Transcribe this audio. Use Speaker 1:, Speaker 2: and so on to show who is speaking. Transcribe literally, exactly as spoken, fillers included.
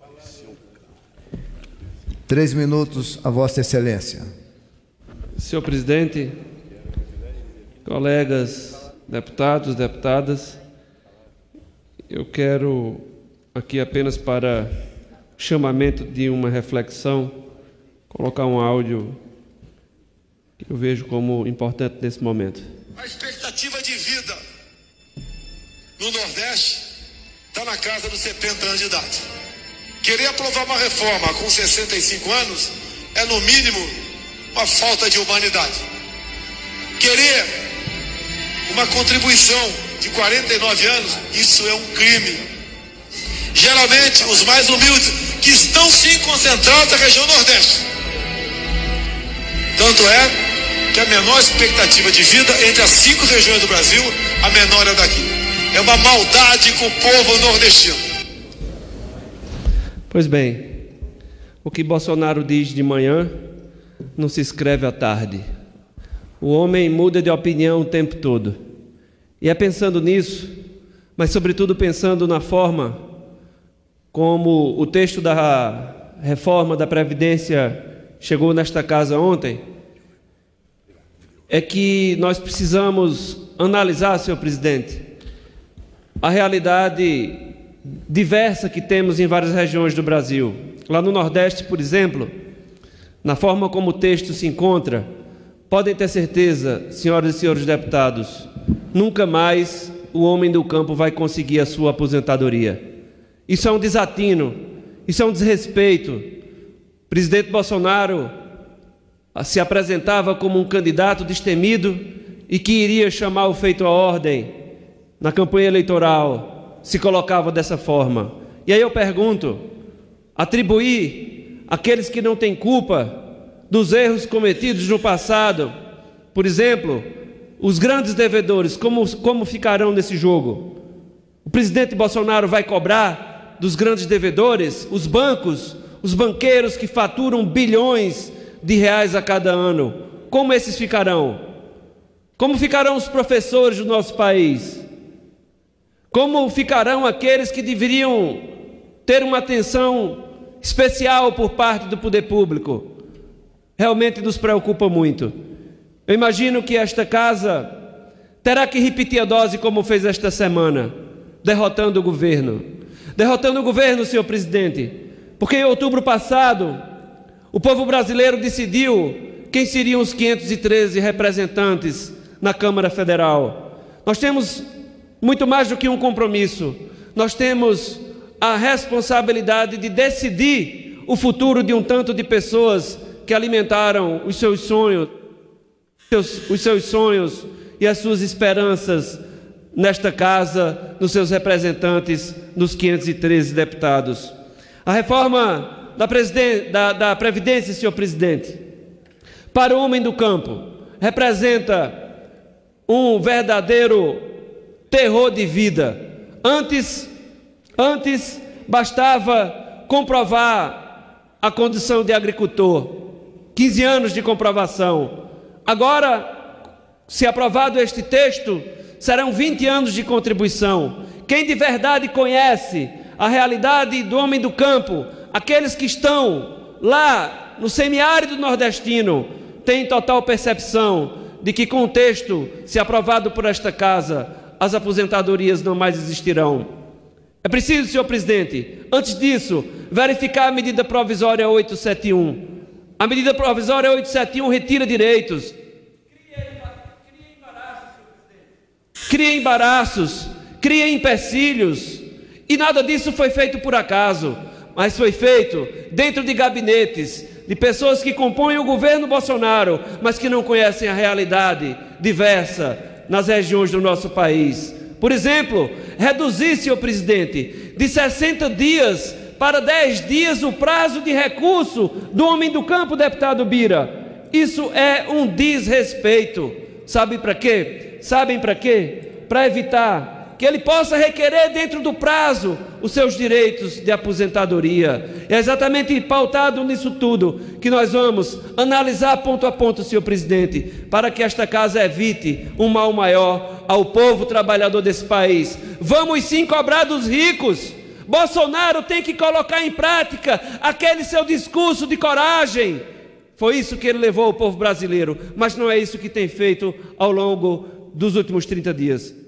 Speaker 1: Três minutos a Vossa Excelência.
Speaker 2: Senhor presidente, colegas deputados, deputadas, eu quero aqui apenas para chamamento de uma reflexão, colocar um áudio que eu vejo como importante nesse momento.
Speaker 3: A expectativa de vida no Nordeste está na casa dos setenta anos de idade. Querer aprovar uma reforma com sessenta e cinco anos é, no mínimo, uma falta de humanidade. Querer uma contribuição de quarenta e nove anos, isso é um crime. Geralmente, os mais humildes, que estão sim concentrados na região Nordeste. Tanto é que a menor expectativa de vida entre as cinco regiões do Brasil, a menor é daqui. É uma maldade com o povo nordestino.
Speaker 2: Pois bem, o que Bolsonaro diz de manhã não se escreve à tarde. O homem muda de opinião o tempo todo. E é pensando nisso, mas sobretudo pensando na forma como o texto da reforma da Previdência chegou nesta casa ontem, é que nós precisamos analisar, senhor presidente, a realidade diversa que temos em várias regiões do Brasil. Lá no Nordeste, por exemplo, na forma como o texto se encontra, podem ter certeza, senhoras e senhores deputados, nunca mais o homem do campo vai conseguir a sua aposentadoria. Isso é um desatino, isso é um desrespeito. O presidente Bolsonaro se apresentava como um candidato destemido e que iria chamar o feito à ordem na campanha eleitoral. Se colocava dessa forma. E aí eu pergunto, atribuir àqueles que não têm culpa dos erros cometidos no passado, por exemplo, os grandes devedores, como, como ficarão nesse jogo? O presidente Bolsonaro vai cobrar dos grandes devedores, os bancos, os banqueiros que faturam bilhões de reais a cada ano? Como esses ficarão? Como ficarão os professores do nosso país? Como ficarão aqueles que deveriam ter uma atenção especial por parte do poder público? Realmente nos preocupa muito. Eu imagino que esta casa terá que repetir a dose como fez esta semana, derrotando o governo. Derrotando o governo, senhor presidente, porque em outubro passado, o povo brasileiro decidiu quem seriam os quinhentos e treze representantes na Câmara Federal. Nós temos muito mais do que um compromisso, nós temos a responsabilidade de decidir o futuro de um tanto de pessoas que alimentaram os seus sonhos, os, os seus sonhos e as suas esperanças nesta casa, nos seus representantes, nos quinhentos e treze deputados. A reforma da, da, da Previdência, senhor presidente, para o homem do campo, representa um verdadeiro terror de vida. Antes, antes bastava comprovar a condição de agricultor, quinze anos de comprovação. Agora, se aprovado este texto, serão vinte anos de contribuição. Quem de verdade conhece a realidade do homem do campo, aqueles que estão lá no semiárido nordestino, tem total percepção de que com o texto, se aprovado por esta casa, as aposentadorias não mais existirão. É preciso, senhor presidente, antes disso, verificar a medida provisória oitocentos e setenta e um. A medida provisória oitocentos e setenta e um retira direitos. Cria embaraços, senhor presidente. Cria embaraços, cria empecilhos. E nada disso foi feito por acaso, mas foi feito dentro de gabinetes de pessoas que compõem o governo Bolsonaro, mas que não conhecem a realidade diversa nas regiões do nosso país. Por exemplo, reduzir, senhor presidente, de sessenta dias para dez dias o prazo de recurso do homem do campo, deputado Bira. Isso é um desrespeito. Sabem para quê? Sabem para quê? Para evitar que ele possa requerer dentro do prazo os seus direitos de aposentadoria. É exatamente pautado nisso tudo que nós vamos analisar ponto a ponto, senhor presidente, para que esta casa evite um mal maior ao povo trabalhador desse país. Vamos sim cobrar dos ricos, Bolsonaro tem que colocar em prática aquele seu discurso de coragem. Foi isso que ele levou o povo brasileiro, mas não é isso que tem feito ao longo dos últimos trinta dias.